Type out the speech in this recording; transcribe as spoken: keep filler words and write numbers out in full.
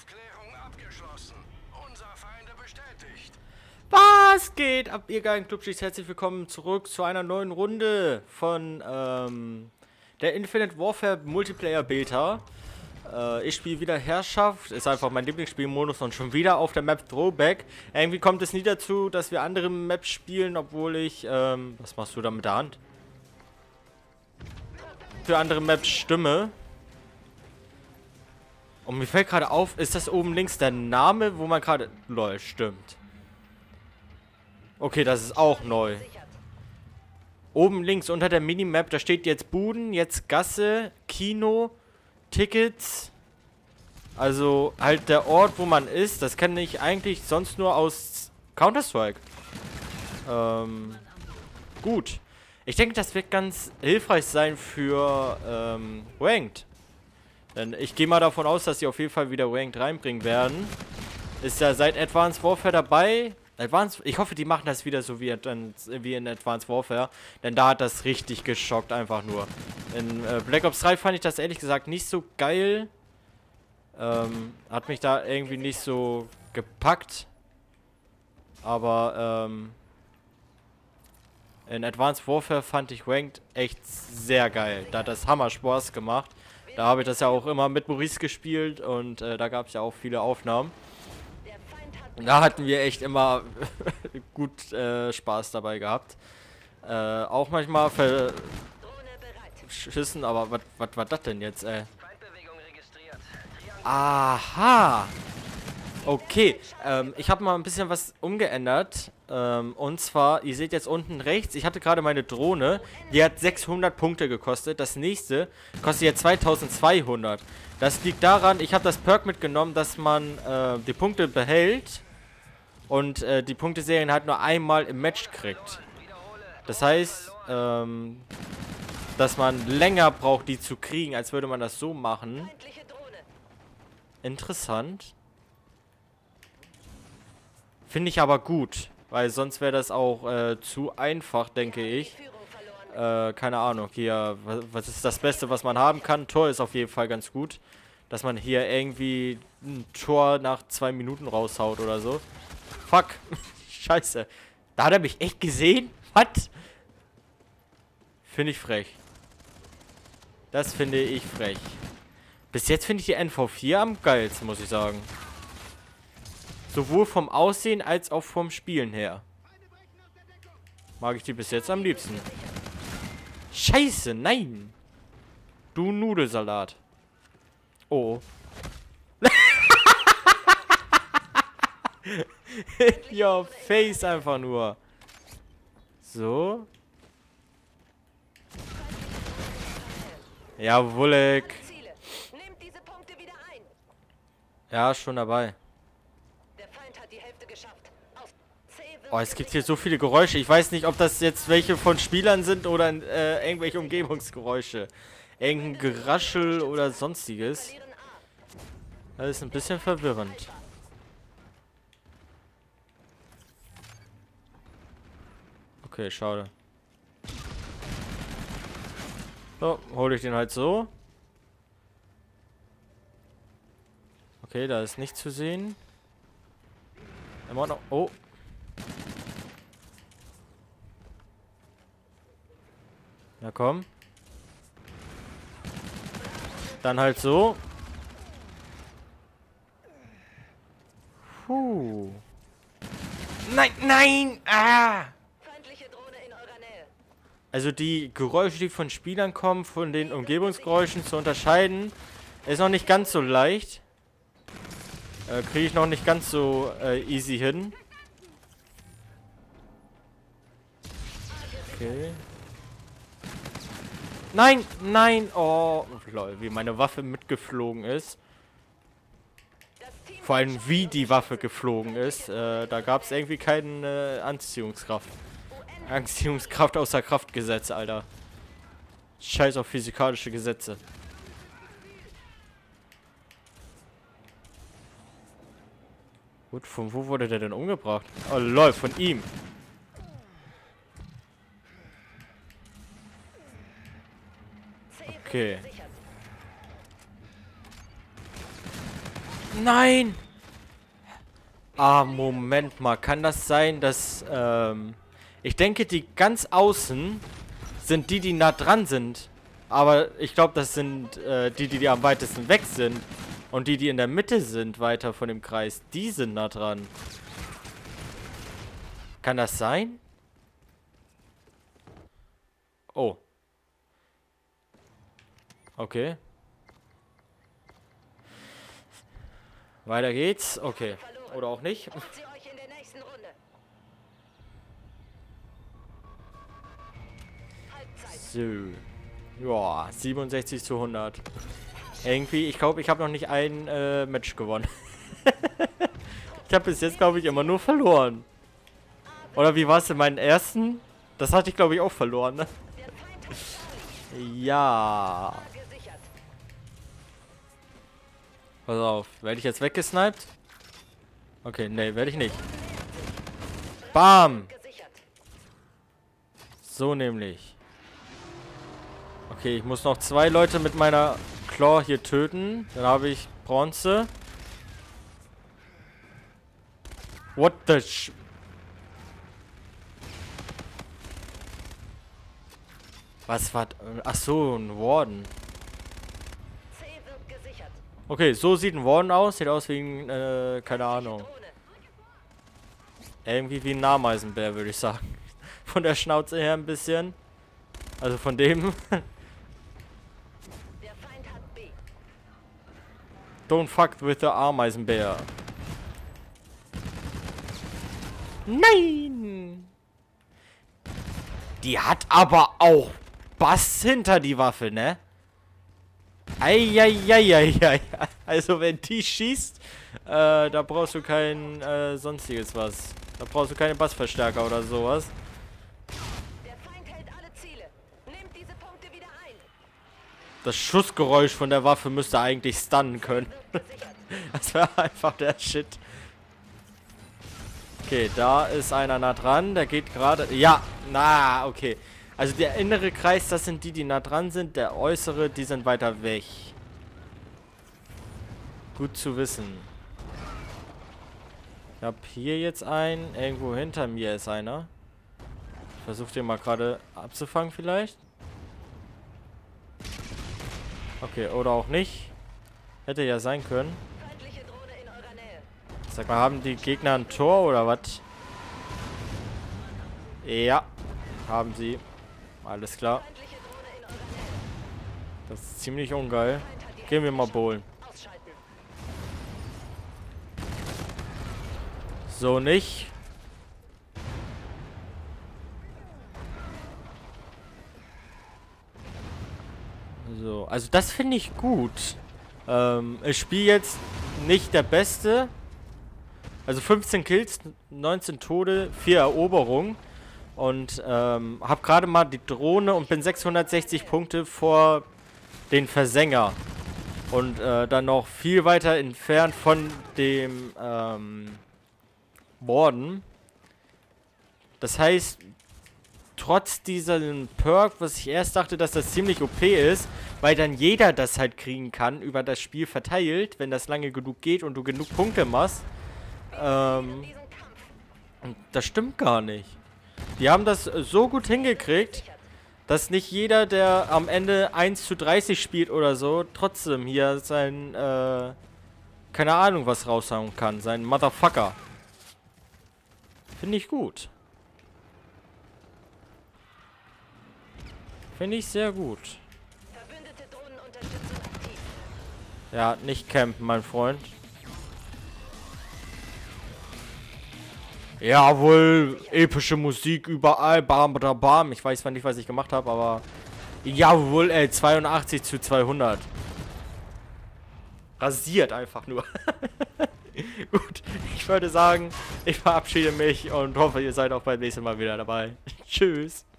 Aufklärung abgeschlossen. Unser Feinde bestätigt. Was geht ab, ihr geilen Clubschichts? Herzlich willkommen zurück zu einer neuen Runde von ähm, der Infinite Warfare Multiplayer Beta. Äh, ich spiele wieder Herrschaft, ist einfach mein Lieblingsspielmodus und schon wieder auf der Map Throwback. Irgendwie kommt es nie dazu, dass wir andere Maps spielen, obwohl ich, ähm, was machst du da mit der Hand? Für andere Maps stimme. Und mir fällt gerade auf, ist das oben links der Name, wo man gerade... Lol, stimmt. Okay, das ist auch neu. Oben links unter der Minimap, da steht jetzt Buden, jetzt Gasse, Kino, Tickets. Also halt der Ort, wo man ist. Das kenne ich eigentlich sonst nur aus Counter-Strike. Ähm, gut. Ich denke, das wird ganz hilfreich sein für ähm, Ranked. Denn ich gehe mal davon aus, dass sie auf jeden Fall wieder Ranked reinbringen werden. Ist ja seit Advanced Warfare dabei. Advanced, ich hoffe, die machen das wieder so wie, wie in Advanced Warfare. Denn da hat das richtig geschockt, einfach nur. In äh, Black Ops drei fand ich das ehrlich gesagt nicht so geil. Ähm, hat mich da irgendwie nicht so gepackt. Aber, ähm... in Advanced Warfare fand ich Ranked echt sehr geil. Da hat das Hammer Spaß gemacht. Da habe ich das ja auch immer mit Maurice gespielt und äh, da gab es ja auch viele Aufnahmen. Und da hatten wir echt immer gut äh, Spaß dabei gehabt. Äh, auch manchmal verschissen, aber was war das denn jetzt, ey? Aha! Okay, ähm, ich habe mal ein bisschen was umgeändert. Ähm, und zwar, ihr seht jetzt unten rechts, ich hatte gerade meine Drohne, die hat sechshundert Punkte gekostet. Das nächste kostet jetzt zweitausendzweihundert. Das liegt daran, ich habe das Perk mitgenommen, dass man äh, die Punkte behält und äh, die Punkteserien halt nur einmal im Match kriegt. Das heißt, ähm, dass man länger braucht, die zu kriegen, als würde man das so machen. Interessant. Finde ich aber gut, weil sonst wäre das auch äh, zu einfach, denke ich. Äh, keine Ahnung, hier, was, was ist das Beste, was man haben kann? Tor ist auf jeden Fall ganz gut. Dass man hier irgendwie ein Tor nach zwei Minuten raushaut oder so. Fuck. Scheiße. Da hat er mich echt gesehen? Was? Finde ich frech. Das finde ich frech. Bis jetzt finde ich die N V vier am geilsten, muss ich sagen. Sowohl vom Aussehen als auch vom Spielen her. Mag ich die bis jetzt am liebsten. Scheiße, nein. Du Nudelsalat. Oh. In your face einfach nur. So. Jawohl. Ja, schon dabei. Oh, es gibt hier so viele Geräusche. Ich weiß nicht, ob das jetzt welche von Spielern sind oder äh, irgendwelche Umgebungsgeräusche. Irgendein Geraschel oder sonstiges. Das ist ein bisschen verwirrend. Okay, schade. So, hole ich den halt so. Okay, da ist nichts zu sehen. Immer noch. Oh. Na komm. Dann halt so. Puh. Nein, nein! Ah! Also die Geräusche, die von Spielern kommen, von den Umgebungsgeräuschen zu unterscheiden, ist noch nicht ganz so leicht. Äh, kriege ich noch nicht ganz so äh, easy hin. Okay. Nein, nein, oh, lol, wie meine Waffe mitgeflogen ist. Vor allem, wie die Waffe geflogen ist. Äh, da gab es irgendwie keine äh, Anziehungskraft. Anziehungskraft außer Kraft Gesetze, Alter. Scheiß auf physikalische Gesetze. Gut, von wo wurde der denn umgebracht? Oh, lol, von ihm. Okay. Nein! Ah, Moment mal. Kann das sein, dass, ähm... ich denke, die ganz außen sind die, die nah dran sind. Aber ich glaube, das sind äh, die, die, die am weitesten weg sind. Und die, die in der Mitte sind, weiter von dem Kreis, die sind nah dran. Kann das sein? Oh. Okay. Weiter geht's. Okay. Oder auch nicht. So. Ja, siebenundsechzig zu hundert. Irgendwie, ich glaube, ich habe noch nicht ein äh, Match gewonnen. Ich habe bis jetzt, glaube ich, immer nur verloren. Oder wie war es in meinen ersten? Das hatte ich, glaube ich, auch verloren, ne? Ja. Pass auf, werde ich jetzt weggesniped? Okay, nee, werde ich nicht. Bam! So nämlich. Okay, ich muss noch zwei Leute mit meiner Claw hier töten. Dann habe ich Bronze. What the sh... Was war... Ach so, ein Warden. Okay, so sieht ein Warden aus. Sieht aus wie ein... Äh, keine Ahnung. Irgendwie wie ein Ameisenbär, würde ich sagen. Von der Schnauze her ein bisschen. Also von dem... Don't fuck with the Ameisenbär. Nein! Die hat aber auch Bass hinter die Waffe, ne? Eieieiei. Also wenn die schießt, äh, da brauchst du kein äh, sonstiges was. Da brauchst du keine Bassverstärker oder sowas. Der Feind hält alle Ziele. Nehmt diese Punkte wieder ein. Das Schussgeräusch von der Waffe müsste eigentlich stunnen können. Das wäre einfach der Shit. Okay, da ist einer nah dran. Der geht gerade... Ja, na, okay. Also der innere Kreis, das sind die, die nah dran sind. Der äußere, die sind weiter weg. Gut zu wissen. Ich habe hier jetzt einen. Irgendwo hinter mir ist einer. Ich versuche den mal gerade abzufangen vielleicht. Okay, oder auch nicht. Hätte ja sein können. Sag mal, haben die Gegner ein Tor oder was? Ja, haben sie. Alles klar. Das ist ziemlich ungeil. Gehen wir mal bowlen. So nicht. So, also das finde ich gut. Ähm, ich spiele jetzt nicht der Beste. Also fünfzehn Kills, neunzehn Tode, vier Eroberungen. Und ähm, habe gerade mal die Drohne und bin sechshundertsechzig Punkte vor den Versänger. Und äh, dann noch viel weiter entfernt von dem ähm, Warden. Das heißt, trotz diesem Perk, was ich erst dachte, dass das ziemlich O P ist, weil dann jeder das halt kriegen kann, über das Spiel verteilt, wenn das lange genug geht und du genug Punkte machst. Ähm, das stimmt gar nicht. Die haben das so gut hingekriegt, dass nicht jeder, der am Ende eins zu dreißig spielt oder so, trotzdem hier sein, äh, keine Ahnung was raushauen kann. Sein Motherfucker. Finde ich gut. Finde ich sehr gut. Ja, nicht campen, mein Freund. Jawohl, epische Musik überall, bam, bam, bam. Ich weiß zwar nicht, was ich gemacht habe, aber... Jawohl, ey, zweiundachtzig zu zweihundert. Rasiert einfach nur. Gut, ich würde sagen, ich verabschiede mich und hoffe, ihr seid auch beim nächsten Mal wieder dabei. Tschüss.